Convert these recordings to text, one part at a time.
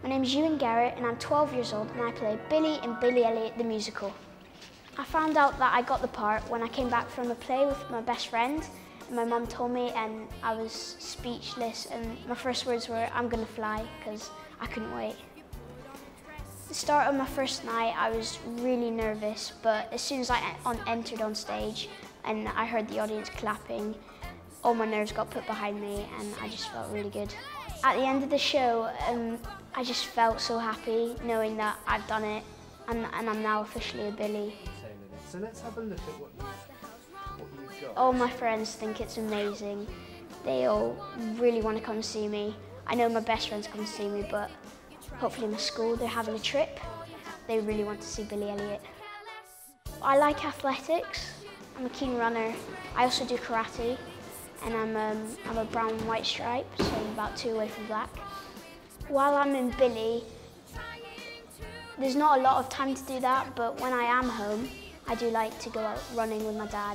My name is Euan Garrett and I'm 12 years old and I play Billy in Billy Elliot the musical. I found out that I got the part when I came back from a play with my best friend and my mum told me and I was speechless and my first words were, "I'm gonna fly," because I couldn't wait. The start of my first night I was really nervous, but as soon as I entered on stage and I heard the audience clapping, all my nerves got put behind me and I just felt really good. At the end of the show, I just felt so happy knowing that I've done it and I'm now officially a Billy. So let's have a look at what you've got. All my friends think it's amazing. They all really want to come and see me. I know my best friends come to see me, but hopefully my school, they're having a trip. They really want to see Billy Elliot. I like athletics. I'm a keen runner. I also do karate. And I'm a brown and white stripe, so I'm about 2 away from black. While I'm in Billy, there's not a lot of time to do that, but when I am home, I do like to go out running with my dad.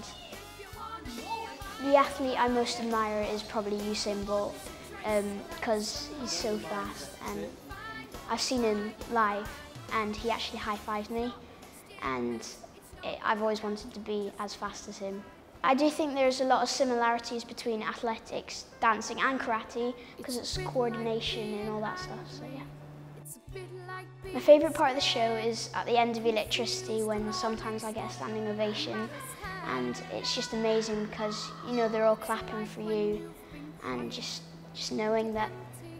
The athlete I most admire is probably Usain Bolt, because he's so fast, and I've seen him live, and he actually high-fived me, and I've always wanted to be as fast as him. I do think there's a lot of similarities between athletics, dancing and karate because it's coordination and all that stuff, so yeah. My favourite part of the show is at the end of Electricity when sometimes I get a standing ovation and it's just amazing because you know they're all clapping for you and just knowing that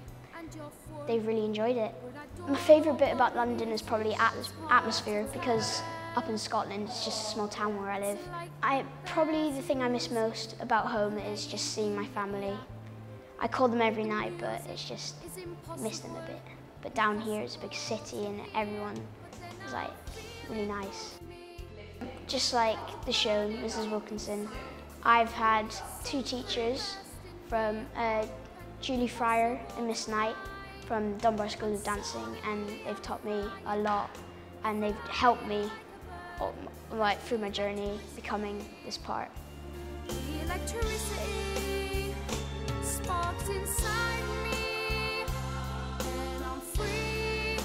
they really enjoyed it. My favourite bit about London is probably atmosphere because up in Scotland, it's just a small town where I live. Probably the thing I miss most about home is just seeing my family. I call them every night, but it's just, miss them a bit. But down here, it's a big city and everyone is like really nice. Just like the show, Mrs. Wilkinson, I've had 2 teachers from Julie Fryer and Miss Knight from Dunbar School of Dancing, and they've taught me a lot and they've helped me like through my journey becoming this part. The electricity sparks inside me and I'm free.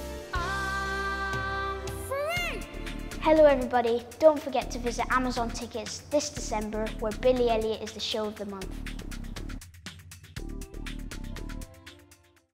Hello everybody, don't forget to visit Amazon Tickets this December where Billy Elliot is the show of the month.